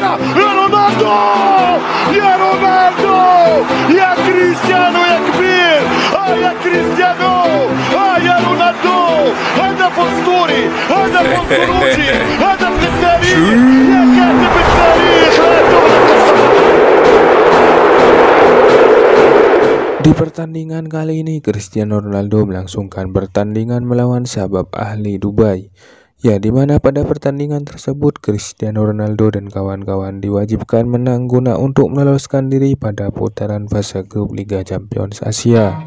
ancora, ya Ronaldo, ya Ronaldo, ya Cristiano, ya Kbir, ya Cristiano, ya Ronaldo, هدف أسطوري، هدف خروجي، هدف للتاريخ، يا كاتب التاريخ لا تغلق الصفحة. Di pertandingan kali ini Cristiano Ronaldo melangsungkan pertandingan melawan Shabab Ahli Dubai. Ya, dimana pada pertandingan tersebut Cristiano Ronaldo dan kawan-kawan diwajibkan menang guna untuk meloloskan diri pada putaran fase grup Liga Champions Asia.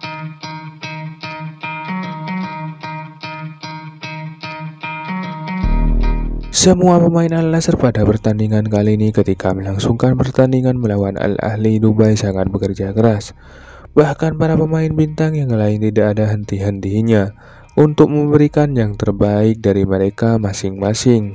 Semua pemain Al Nassr pada pertandingan kali ini ketika melangsungkan pertandingan melawan Al Ahli Dubai sangat bekerja keras. Bahkan para pemain bintang yang lain tidak ada henti-hentinya untuk memberikan yang terbaik dari mereka masing-masing.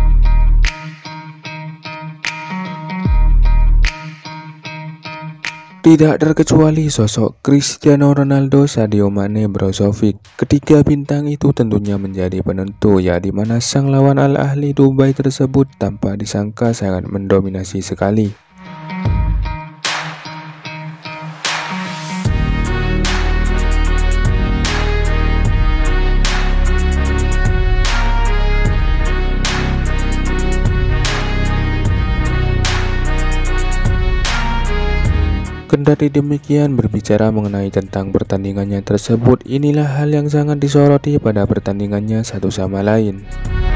Tidak terkecuali sosok Cristiano Ronaldo, Sadio Mane, Brozovic. Ketiga bintang itu tentunya menjadi penentu, ya di mana sang lawan Al Ahli Dubai tersebut tanpa disangka sangat mendominasi sekali. Kendati demikian, berbicara mengenai tentang pertandingannya tersebut, inilah hal yang sangat disoroti pada pertandingannya satu sama lain.